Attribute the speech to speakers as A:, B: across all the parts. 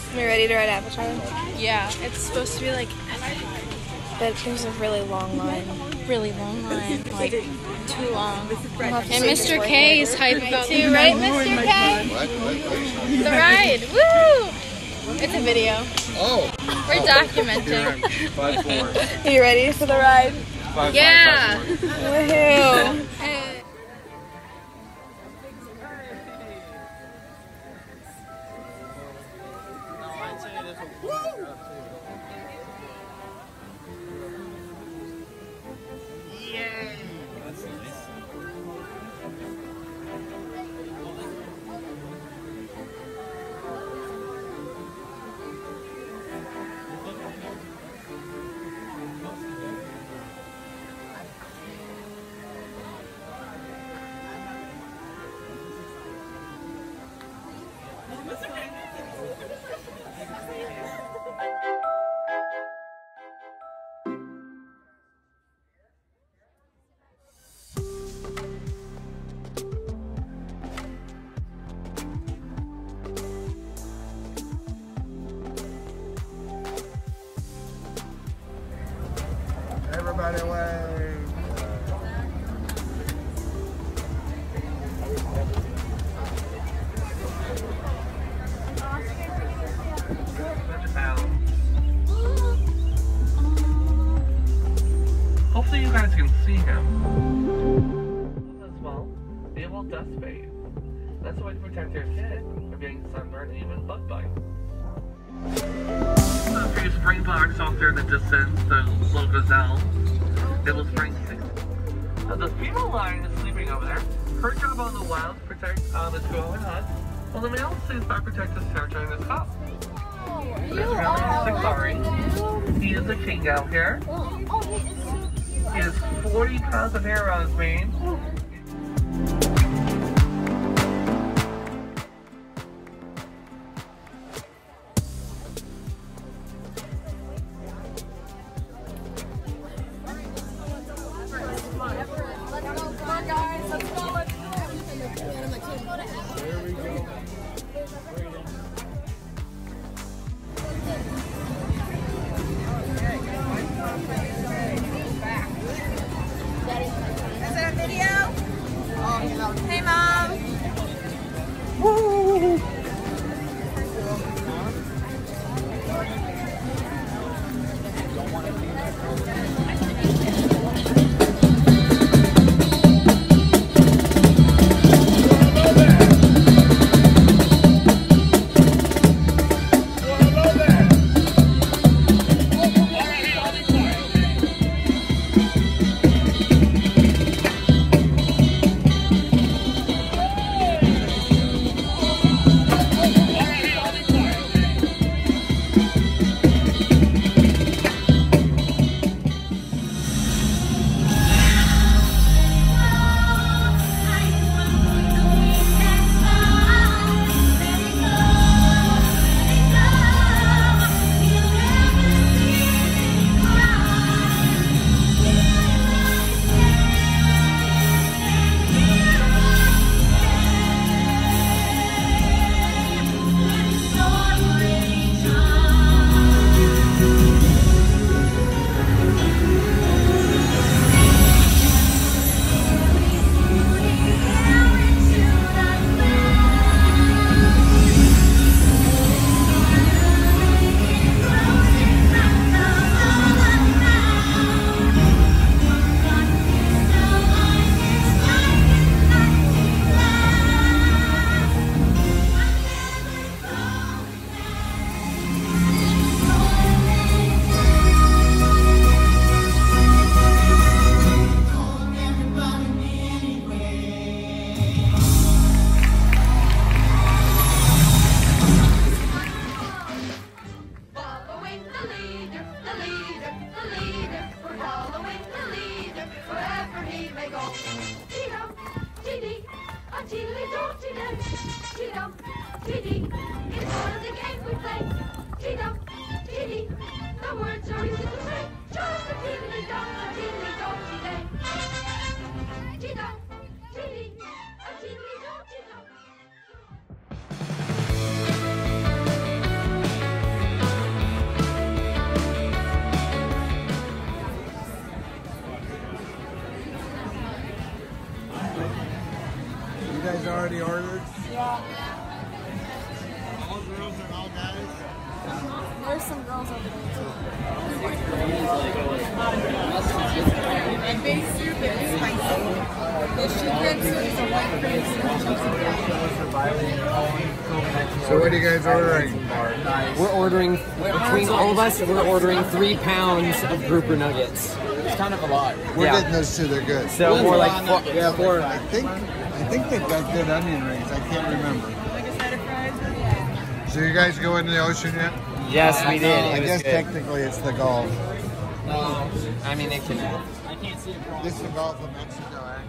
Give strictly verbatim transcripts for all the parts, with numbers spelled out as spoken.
A: You ready to ride Avatar?
B: Yeah, it's supposed to be like,
A: but there's a really long line.
B: Really long line, like too long. And Mister K is hyped about
A: too, right, Mister K?
B: The ride, woo! It's a video.
C: Oh.
B: We're documenting.
C: Five, four.
A: Are you ready for the ride?
C: Five,
B: Yeah.
C: five, five, four.
A: Woohoo!
C: Everybody wave.
D: Hopefully you guys can see him. As well, they will dust bathe. That's a way to protect your kid from getting sunburned and even bug bites. A few springboks off there in the distance, the little gazelle. They will spring six. Uh, the female lion is sleeping over there. Her job on the wild is to protect um, its growing hut, while the male stays by to protect his territory in his cup. There's really Sakari. He is the king out here. He has forty pounds of hair on his mane.
E: Is it a video? Oh, And base soup is spicy. The shipwreck soup is a white cream soup.
C: So what are you guys ordering?
F: We're ordering, between all of us, we're ordering three pounds of grouper nuggets.
G: It's kind of a lot.
C: We're
F: Yeah.
C: getting those too. They're good.
F: So more like four,
C: Yeah, four. I think I think they've got good onion rings. I can't remember. So you guys go into the ocean yet?
F: yes, we did.
C: I
F: It was
C: guess
F: good.
C: technically it's the Gulf.
F: No, I mean it can.
C: This is the Gulf of Mexico, actually.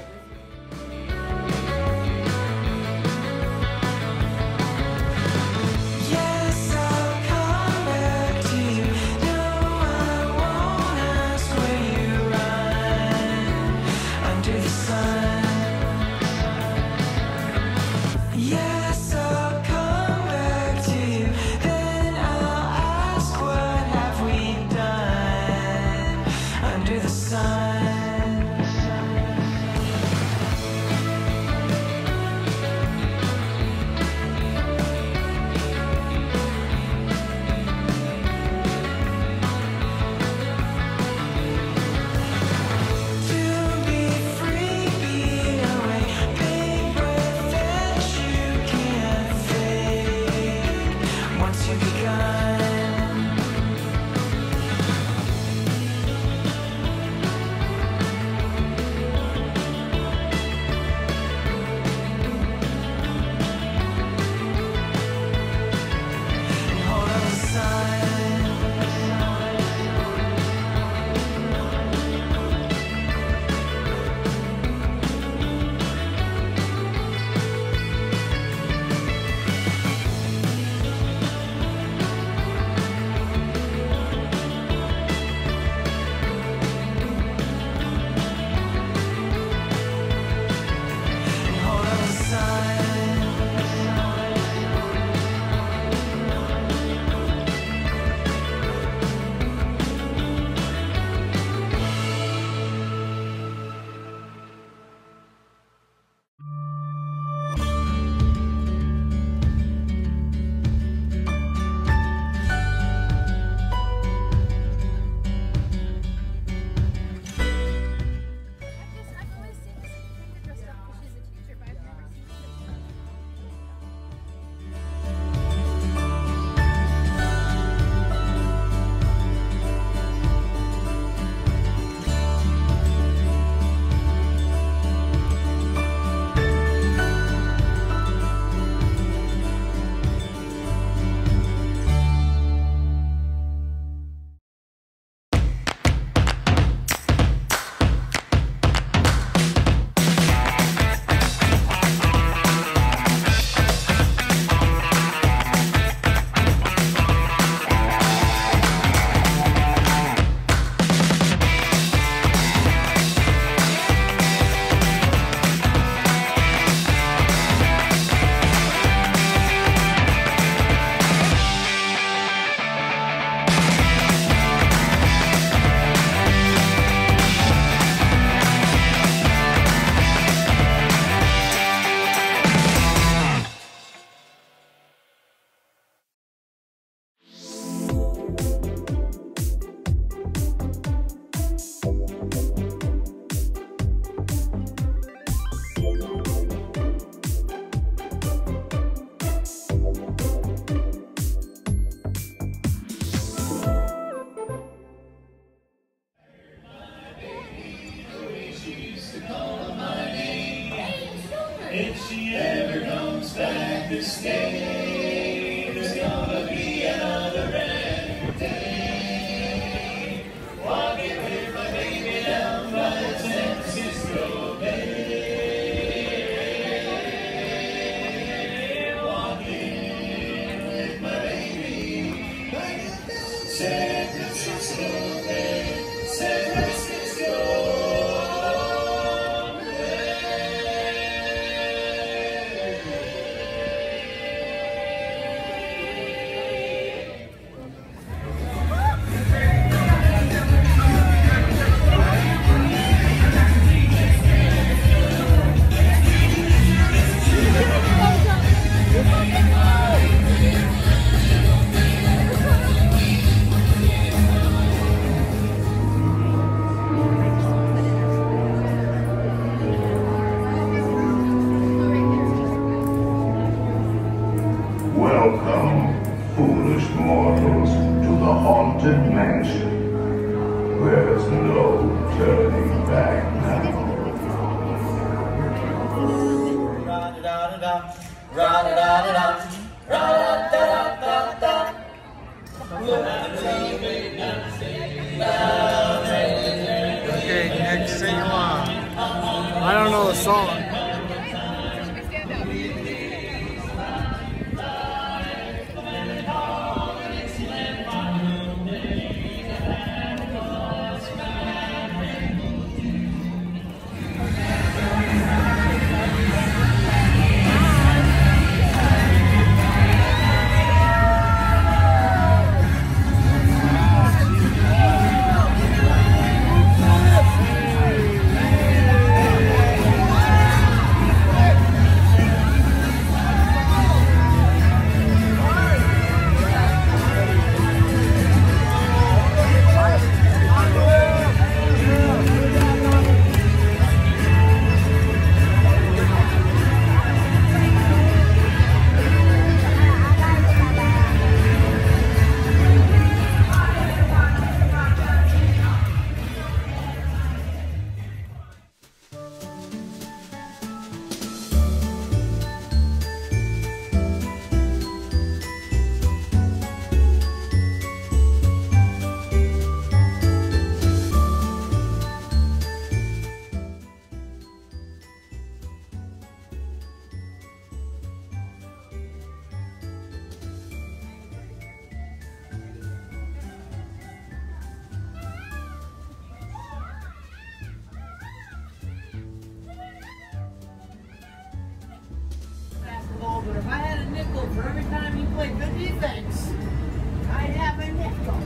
H: If she ever comes back to stay, there's gonna be another red day. Walking with my baby down by the San Francisco Bay. Walking with my baby by the San Francisco Bay. San Francisco. foolish mortals to the haunted mansion. There's no turning back now.
C: Okay, next, sing along. I don't know the song.
G: But if I had a nickel for every time you played good defense, I'd have a nickel.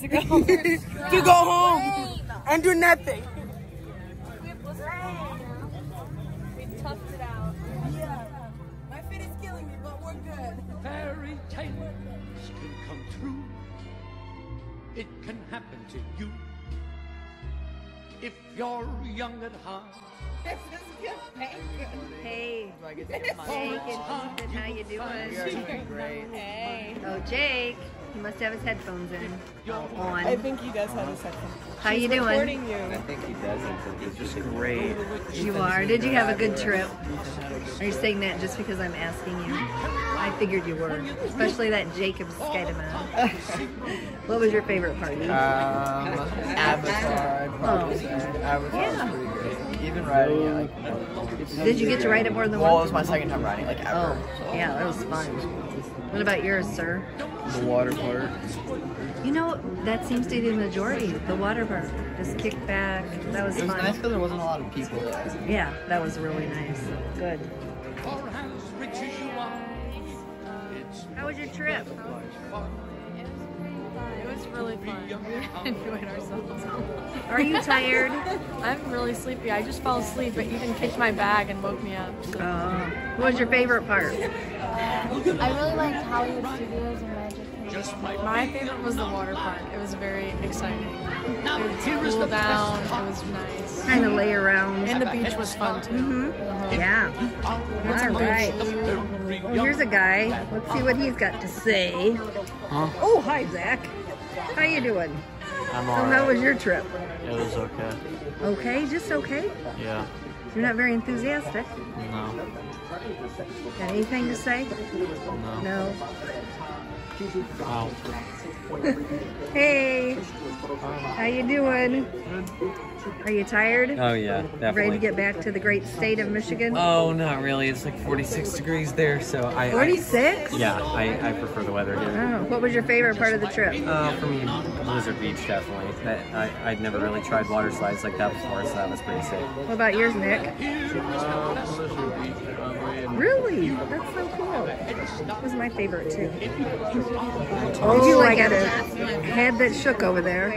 E: to go home and do nothing.
A: We toughed it out.
E: Yeah. My fit is killing me, but we're good.
H: Fairy tales can come true. It can happen to you. If you're young at heart.
I: Hey, Jake and Ethan, how you doing?
F: We are doing great.
I: Hey. Oh, Jake, he must have his headphones in. On.
E: I think he does have his headphones.
I: How
E: She's
I: you doing?
E: recording you.
F: I think he doesn't. It's just great.
I: You are. Did you have a good trip? Are you saying that just because I'm asking you? I figured you were, especially that Jacob's Skydamon. What was your favorite part?
F: Um, Avatar, I'd probably say. Avatar
I: Yeah.
F: was pretty great. Even riding it, like.
I: Did you get to ride it more than
F: Well, it
I: once?
F: was my second time riding, like ever.
I: Oh, yeah, that was fun. What about yours, sir?
F: The water park.
I: You know, that seems to be the majority. The water park. Just kick back. That was
F: It was
I: fun.
F: nice because there wasn't a lot of people there.
I: Yeah, that was really nice. Good.
H: For as rich as you are,
I: How was your trip?
B: It was really fun. We enjoyed ourselves.
I: Are you tired?
B: I'm really sleepy. I just fell asleep, but Ethan kicked my bag and woke me up. So.
I: Oh. What was your favorite part?
A: I really liked Hollywood Studios and Magic Kingdom.
B: My favorite was the water park. It was very exciting.
H: now
B: It
H: here is
B: cooled
H: the
B: down.
H: best
B: It was nice.
I: Kind of lay around.
B: And the beach was fun too.
I: Yeah. All right. Well, here's a guy. Let's see what he's got to say.
J: Huh?
I: Oh, hi, Zach. How you doing?
J: I'm
I: So
J: alright.
I: how was your trip?
J: It was okay.
I: Okay, just okay?
J: Yeah.
I: You're not very enthusiastic.
J: No.
I: Got anything to say?
J: No.
I: No.
J: Wow.
I: Hey, how you doing? Are you tired?
J: Oh yeah, definitely.
I: Ready to get back to the great state of Michigan?
J: Oh, not really. It's like forty-six degrees there, so I.
I: forty-six?
J: I, yeah, I, I prefer the weather here.
I: Oh, what was your favorite part of the trip?
J: Uh, for me, Blizzard Beach definitely. That I I'd never really tried water slides like that before, so that was pretty sick.
I: What about yours, Nick? Really? That's so cool. That was my favorite too. Oh, did you like it? Head that shook over there.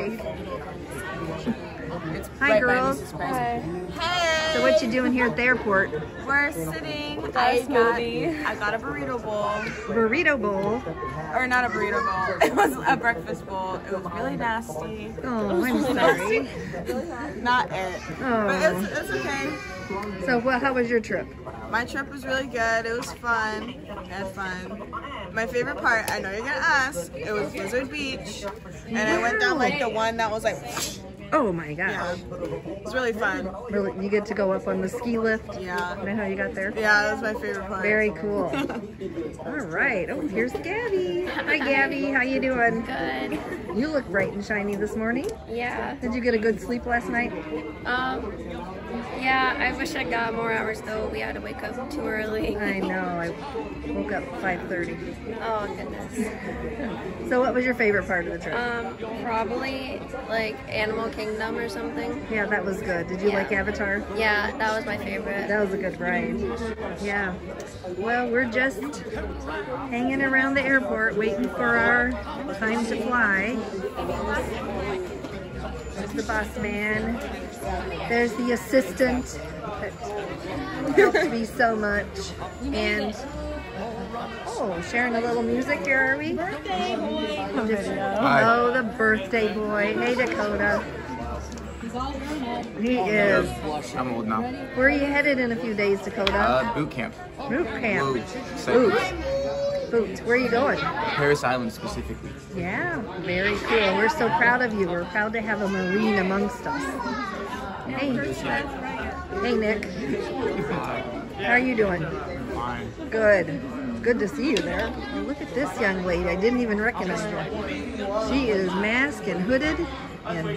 I: Hi, girls.
A: Hi.
I: So what you doing here at the airport?
E: We're sitting.
A: I
E: I got,
A: smoothie.
E: I got a burrito bowl.
I: Burrito bowl.
E: Or not a burrito bowl. It was a breakfast bowl. It was really nasty.
I: Oh, I'm sorry.
E: Not it.
I: Oh.
E: But it's, it's okay.
I: So well, how was your trip?
E: My trip was really good. It was fun. I had fun. My favorite part, I know you're gonna ask, it was Blizzard Beach. And I went down like the one that was like,
I: Oh my gosh.
E: yeah. It was really fun.
I: Really, you get to go up on the ski lift?
E: Yeah.
I: Know how you got there?
E: Yeah, that was my favorite part.
I: Very cool. All right. Oh, here's Gabby. Hi, Gabby. How you doing?
A: Good.
I: You look bright and shiny this morning.
A: Yeah.
I: Did you get a good sleep last night?
A: Um. Yeah. I wish I got more hours though. We had to wake up too early.
I: I know. I woke up at five thirty.
A: Oh goodness.
I: So what was your favorite part of the trip?
A: Um. Probably like Animal Kingdom or something.
I: Yeah, that was good. Did you
A: Yeah.
I: like Avatar?
A: Yeah, that was my favorite.
I: That was a good ride. Yeah. Well, we're just hanging around the airport waiting for our time to fly. There's the bus man. There's the assistant that helps me so much. And oh, sharing a little music here, are we? Birthday boy. Just, oh, the birthday boy. Hey, Dakota. He is.
F: I'm old now.
I: Where are you headed in a few days, Dakota?
F: Uh, boot camp.
I: Boot camp.
F: Boots.
I: Boots. Boots. Where are you going?
F: Paris Island specifically.
I: Yeah, very cool. We're so proud of you. We're proud to have a Marine amongst us. Hey. Hey, Nick. How are you doing?
F: Fine.
I: Good. Good to see you there. Oh, look at this young lady. I didn't even recognize her. She is masked and hooded and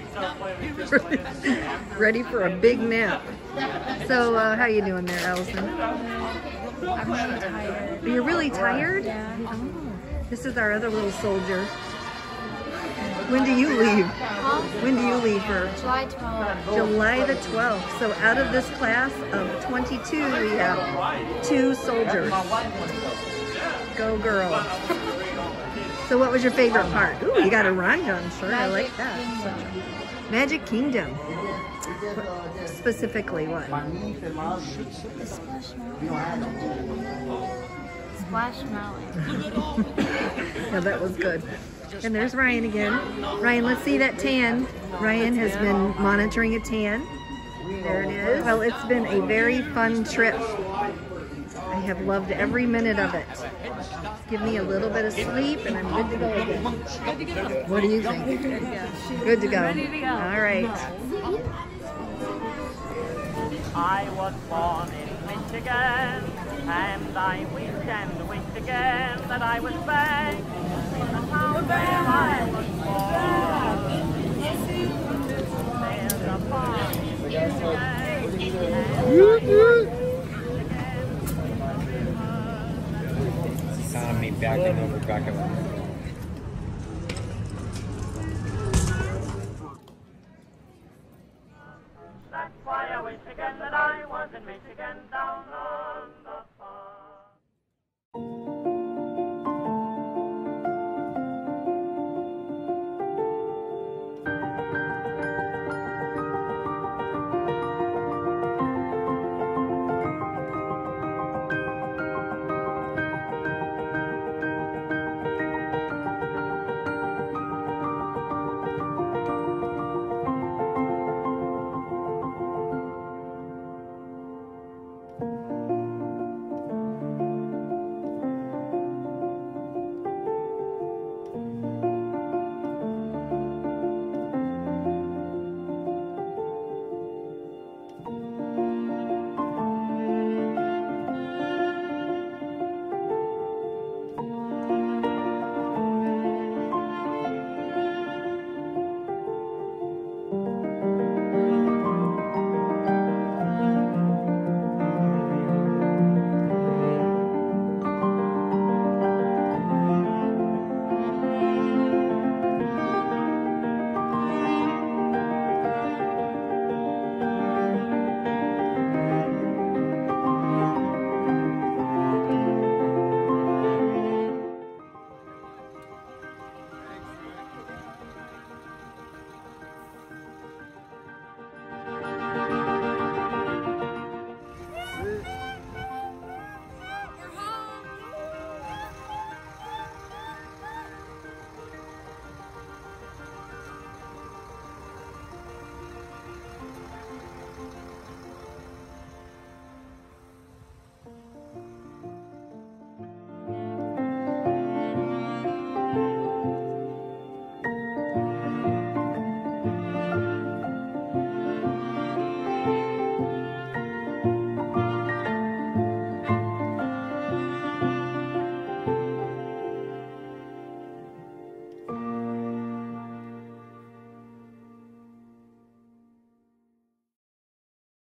I: ready for a big nap. So, uh, how you doing there, Allison?
A: I'm really tired.
I: You're really tired?
A: Yeah.
I: Oh, this is our other little soldier. When do you leave? When do you leave her?
A: July twelfth.
I: July the twelfth. So out of this class of twenty-two, we have two soldiers. Go girl. So what was your favorite part? Ooh, you got a Rondon shirt. I like that. Magic Kingdom. What, specifically what?
B: The Splash Mountain. Splash Mountain.
I: Yeah, that was good. And there's Ryan again. Ryan, let's see that tan. Ryan has been monitoring a tan. There it is. Well, it's been a very fun trip. I have loved every minute of it. Give me a little bit of sleep and I'm good to go again. What do you think? Good to go. All right.
K: I was born in Michigan, and I wish and wish again that I was back in the town where I was born. There's a farm in Michigan.
J: Sound of me backing over Becca.
K: That's why I wish again that I was in Michigan down low.